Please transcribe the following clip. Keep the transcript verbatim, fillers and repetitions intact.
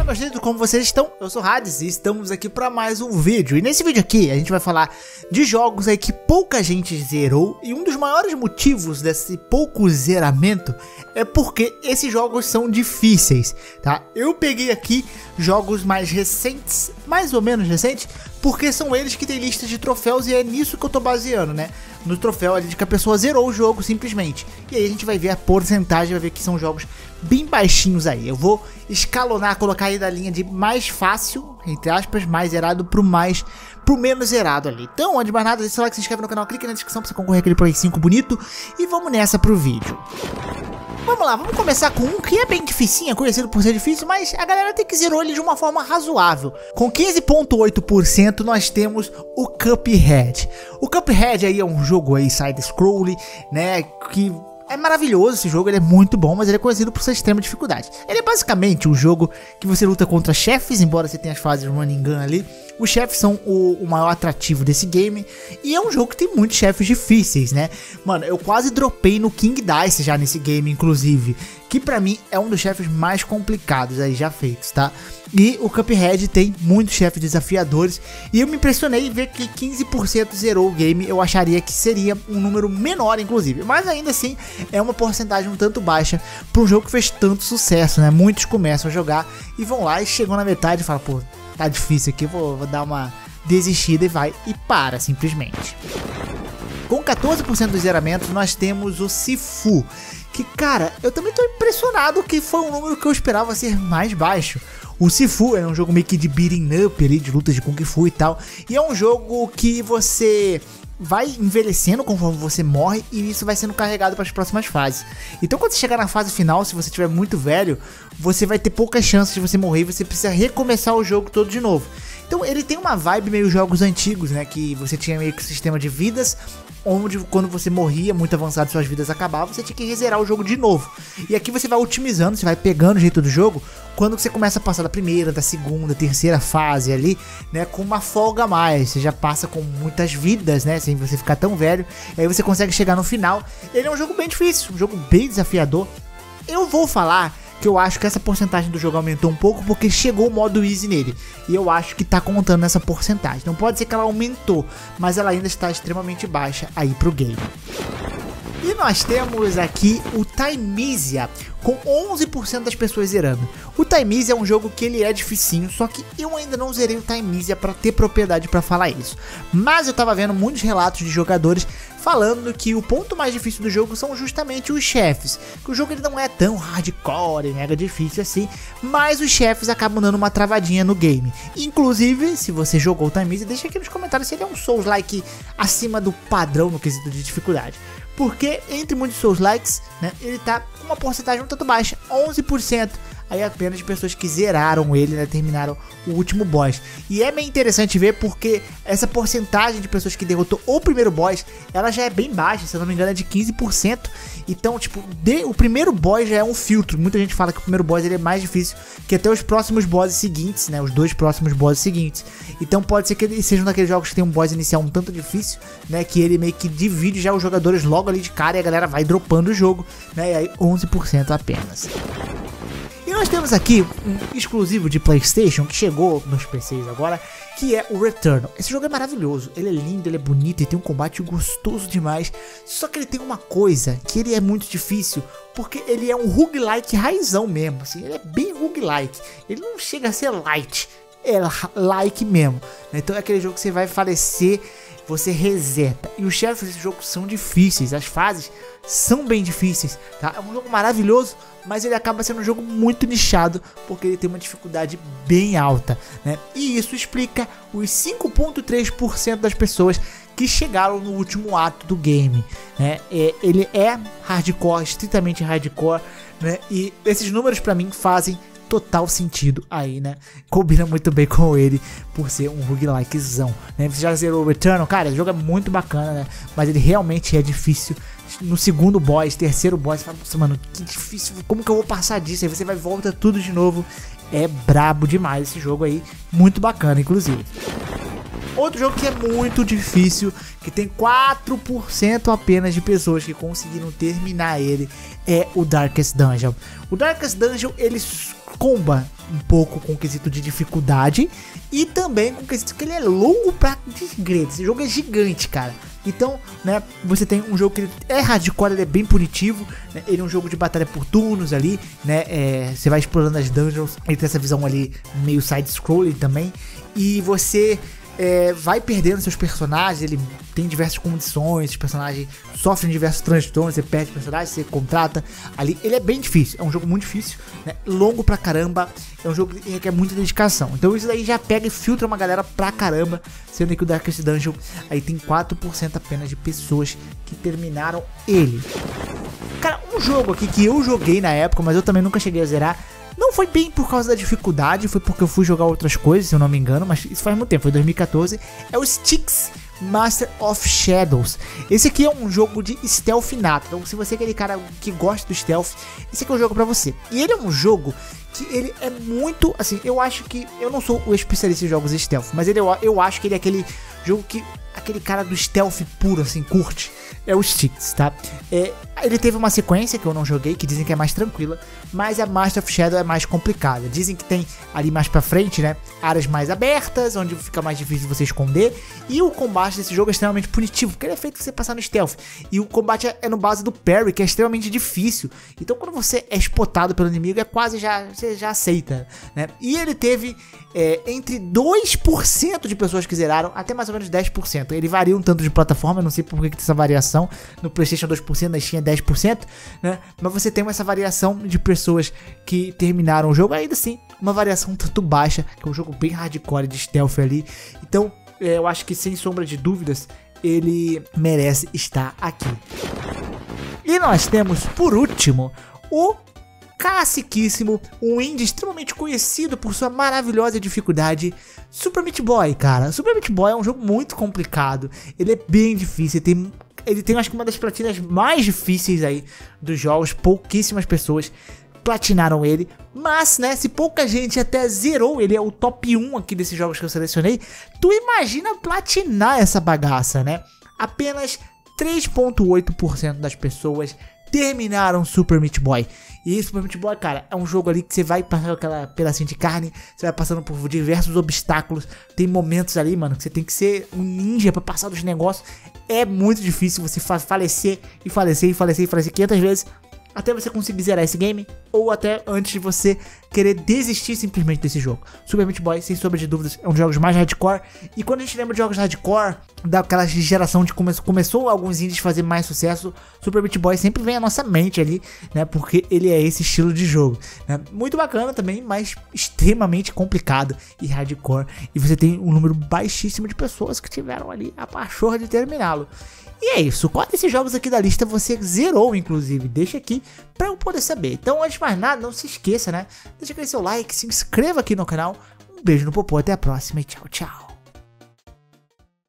meus queridos, como vocês estão? Eu sou o Hades e estamos aqui para mais um vídeo. E nesse vídeo aqui a gente vai falar de jogos aí que pouca gente zerou. E um dos maiores motivos desse pouco zeramento é porque esses jogos são difíceis, tá? Eu peguei aqui jogos mais recentes, mais ou menos recentes, porque são eles que tem listas de troféus e é nisso que eu tô baseando, né? No troféu ali de que a pessoa zerou o jogo simplesmente. E aí a gente vai ver a porcentagem, vai ver que são jogos bem baixinhos aí. Eu vou escalonar, colocar aí da linha de mais fácil, entre aspas, mais zerado pro mais, pro menos zerado ali. Então, antes de mais nada, deixa o like, se inscreve no canal, clica na descrição pra você concorrer aquele Play cinco bonito. E vamos nessa pro vídeo. Vamos lá, vamos começar com um que é bem dificinho, é conhecido por ser difícil, mas a galera tem que zerou ele de uma forma razoável. Com quinze vírgula oito por cento nós temos o Cuphead. O Cuphead aí é um jogo aí side-scroll, né, que é maravilhoso esse jogo, ele é muito bom, mas ele é conhecido por sua extrema dificuldade. Ele é basicamente um jogo que você luta contra chefes, embora você tenha as fases running gun ali. Os chefes são o, o maior atrativo desse game. E é um jogo que tem muitos chefes difíceis, né? Mano, eu quase dropei no King Dice já nesse game, inclusive. Que pra mim é um dos chefes mais complicados aí já feitos, tá? E o Cuphead tem muitos chefes desafiadores. E eu me impressionei em ver que quinze por cento zerou o game. Eu acharia que seria um número menor, inclusive. Mas ainda assim, é uma porcentagem um tanto baixa para um jogo que fez tanto sucesso, né? Muitos começam a jogar e vão lá e chegam na metade e falam, pô, tá difícil aqui, vou, vou dar uma desistida e vai e para, simplesmente. Com quatorze por cento dos zeramentos, nós temos o Sifu. Que, cara, eu também tô impressionado que foi um número que eu esperava ser mais baixo. O Sifu é um jogo meio que de beating up ali, de lutas de Kung Fu e tal. E é um jogo que você vai envelhecendo conforme você morre e isso vai sendo carregado para as próximas fases. Então quando você chegar na fase final, se você estiver muito velho, você vai ter poucas chances de você morrer e você precisa recomeçar o jogo todo de novo. Então ele tem uma vibe meio jogos antigos, né, que você tinha meio que sistema de vidas, onde quando você morria muito avançado, suas vidas acabavam, você tinha que rezerar o jogo de novo. E aqui você vai otimizando, você vai pegando o jeito do jogo, quando você começa a passar da primeira, da segunda, terceira fase ali, né, com uma folga a mais. Você já passa com muitas vidas, né, sem você ficar tão velho, e aí você consegue chegar no final. Ele é um jogo bem difícil, um jogo bem desafiador. Eu vou falar que eu acho que essa porcentagem do jogo aumentou um pouco porque chegou o modo easy nele. E eu acho que tá contando nessa porcentagem. Não pode ser que ela aumentou, mas ela ainda está extremamente baixa aí pro game. E nós temos aqui o Thymesia, com onze por cento das pessoas zerando. O Thymesia é um jogo que ele é dificinho, só que eu ainda não zerei o Thymesia para ter propriedade para falar isso. Mas eu tava vendo muitos relatos de jogadores falando que o ponto mais difícil do jogo são justamente os chefes. Que o jogo ele não é tão hardcore e mega difícil assim, mas os chefes acabam dando uma travadinha no game. Inclusive, se você jogou o Thymesia, deixa aqui nos comentários se ele é um Souls-like acima do padrão no quesito de dificuldade. Porque entre muitos Souls-likes, né, ele tá com uma porcentagem um tanto baixa, onze por cento. Aí apenas de pessoas que zeraram ele, né, terminaram o último boss. E é meio interessante ver porque essa porcentagem de pessoas que derrotou o primeiro boss, ela já é bem baixa, se eu não me engano é de quinze por cento. Então, tipo, de, o primeiro boss já é um filtro. Muita gente fala que o primeiro boss ele é mais difícil que até os próximos bosses seguintes, né, os dois próximos bosses seguintes. Então pode ser que ele seja um daqueles jogos que tem um boss inicial um tanto difícil, né, que ele meio que divide já os jogadores logo ali de cara e a galera vai dropando o jogo, né, e aí onze por cento apenas. E nós temos aqui um exclusivo de PlayStation que chegou nos P Cs agora, que é o Returnal. Esse jogo é maravilhoso, ele é lindo, ele é bonito e tem um combate gostoso demais. Só que ele tem uma coisa, que ele é muito difícil, porque ele é um roguelike raizão mesmo, assim, ele é bem roguelike. Ele não chega a ser light, é like mesmo, né? Então é aquele jogo que você vai falecer, você reseta. E os chefes desse jogo são difíceis, as fases são bem difíceis, tá? É um jogo maravilhoso, mas ele acaba sendo um jogo muito nichado, porque ele tem uma dificuldade bem alta, né? E isso explica os cinco vírgula três por cento das pessoas que chegaram no último ato do game, né? É, ele é hardcore, estritamente hardcore, né? E esses números pra mim fazem total sentido aí, né? Combina muito bem com ele por ser um roguelikezão, né? Você já zerou o Returnal? Cara, o jogo é muito bacana, né? Mas ele realmente é difícil. No segundo boss, terceiro boss, você fala, nossa, mano, que difícil, como que eu vou passar disso? Aí você vai e volta tudo de novo. É brabo demais esse jogo aí, muito bacana, inclusive. Outro jogo que é muito difícil, que tem quatro por cento apenas de pessoas que conseguiram terminar ele, é o Darkest Dungeon. O Darkest Dungeon, ele comba um pouco com o quesito de dificuldade e também com o quesito que ele é longo pra desgrede. Esse jogo é gigante, cara. Então, né, você tem um jogo que ele é hardcore, ele é bem punitivo, né, ele é um jogo de batalha por turnos ali, né, é, você vai explorando as dungeons, ele tem essa visão ali meio side-scrolling também, e você é, vai perdendo seus personagens, ele tem diversas condições, os personagens sofrem diversos transtornos, você perde personagens, você contrata ali, ele é bem difícil, é um jogo muito difícil, né, longo pra caramba, é um jogo que requer muita dedicação, então isso aí já pega e filtra uma galera pra caramba, sendo que o Darkest Dungeon aí tem quatro por cento apenas de pessoas que terminaram ele. Cara, um jogo aqui que eu joguei na época, mas eu também nunca cheguei a zerar, não foi bem por causa da dificuldade, foi porque eu fui jogar outras coisas, se eu não me engano, mas isso faz muito tempo, foi dois mil e quatorze, é o Styx Master of Shadows. Esse aqui é um jogo de stealth nato, então se você é aquele cara que gosta do stealth, esse aqui é um jogo pra você. E ele é um jogo que ele é muito, assim, eu acho que, eu não sou o especialista em jogos stealth, mas ele, eu, eu acho que ele é aquele jogo que aquele cara do stealth puro, assim, curte. É o Styx, tá? É, ele teve uma sequência que eu não joguei, que dizem que é mais tranquila, mas a Master of Shadow é mais complicada. Dizem que tem ali mais pra frente, né, áreas mais abertas, onde fica mais difícil você esconder, e o combate desse jogo é extremamente punitivo, porque ele é feito pra você passar no stealth, e o combate é no base do parry, que é extremamente difícil. Então quando você é spotado pelo inimigo, é quase já, você já aceita, né? E ele teve é, entre dois por cento de pessoas que zeraram, até mais ou menos dez por cento. Ele varia um tanto de plataforma, eu não sei por que, que tem essa variação. No PlayStation dois por cento, na Steam é dez por cento, né? Mas você tem essa variação de pessoas que terminaram o jogo, ainda assim, uma variação tanto baixa, que é um jogo bem hardcore de stealth ali. Então, é, eu acho que sem sombra de dúvidas, ele merece estar aqui. E nós temos, por último, o classiquíssimo, um indie extremamente conhecido por sua maravilhosa dificuldade, Super Meat Boy, cara. Super Meat Boy é um jogo muito complicado, ele é bem difícil, ele tem, ele tem acho que uma das platinas mais difíceis aí dos jogos, pouquíssimas pessoas platinaram ele, mas, né, se pouca gente até zerou, ele é o top um aqui desses jogos que eu selecionei, tu imagina platinar essa bagaça, né? Apenas três vírgula oito por cento das pessoas terminaram Super Meat Boy. E Super Meat Boy, cara, é um jogo ali que você vai passando aquela pedacinho de carne, você vai passando por diversos obstáculos, tem momentos ali, mano, que você tem que ser um ninja pra passar dos negócios. É muito difícil você fa falecer e falecer e falecer e falecer quinhentas vezes até você conseguir zerar esse game, ou até antes de você querer desistir simplesmente desse jogo. Super Meat Boy, sem sombra de dúvidas, é um dos jogos mais hardcore. E quando a gente lembra de jogos hardcore, daquela geração de come começou alguns indies a fazer mais sucesso, Super Meat Boy sempre vem à nossa mente ali, né? Porque ele é esse estilo de jogo, né? Muito bacana também, mas extremamente complicado e hardcore. E você tem um número baixíssimo de pessoas que tiveram ali a pachorra de terminá-lo. E é isso, qual desses jogos aqui da lista você zerou, inclusive? Deixa aqui pra eu poder saber. Então, antes de mais nada, não se esqueça, né? Deixa aquele seu like, se inscreva aqui no canal. Um beijo no popô, até a próxima e tchau, tchau.